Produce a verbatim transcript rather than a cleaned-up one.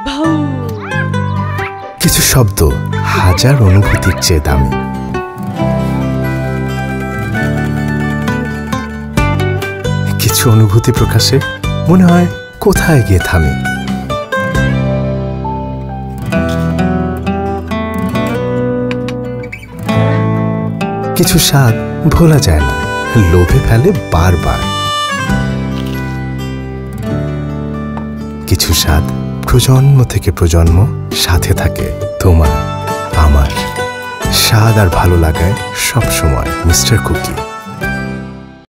কিছু শব্দ হাজার অনুভূতির চেয়ে দামি। কিছু অনুভূতি প্রকাশে মনে হয় কোথায় গিয়ে থামি। কিছু স্বাদ ভোলা যায় না, লোভে ফেলে বারবার। কিছু স্বাদ প্রজন্ম থেকে প্রজন্ম সাথে থাকে তোমার আমার। স্বাদ আর ভালো লাগায় সব সময় মিস্টার কুকি।